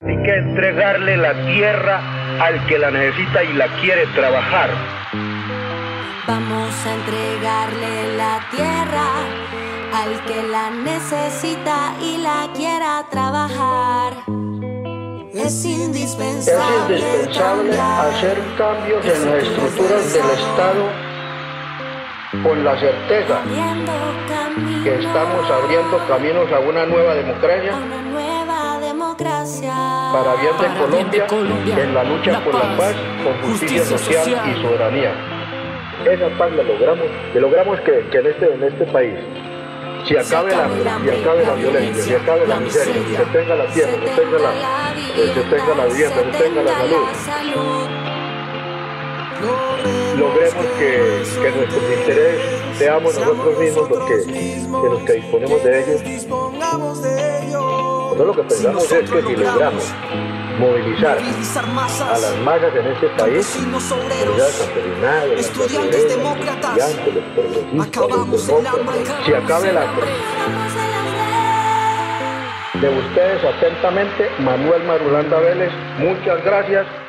Hay que entregarle la tierra al que la necesita y la quiere trabajar. Vamos a entregarle la tierra al que la necesita y la quiera trabajar. Es indispensable hacer cambios en las estructuras del Estado con la certeza que estamos abriendo caminos a una nueva democracia, para bien de Colombia, en la lucha por la paz, con justicia social y soberanía. Esa paz la logramos que en este país se acabe la violencia, se acabe la miseria, se tenga la tierra, se tenga la vivienda, se tenga la salud. Logremos que nuestros intereses seamos nosotros mismos los que disponemos de ellos. Nosotros lo que pensamos es que si logramos movilizar a las masas en este país, los campesinos, los estudiantes, los progresistas, los demócratas, se acabe la hambre. De ustedes atentamente, Manuel Marulanda Vélez, muchas gracias.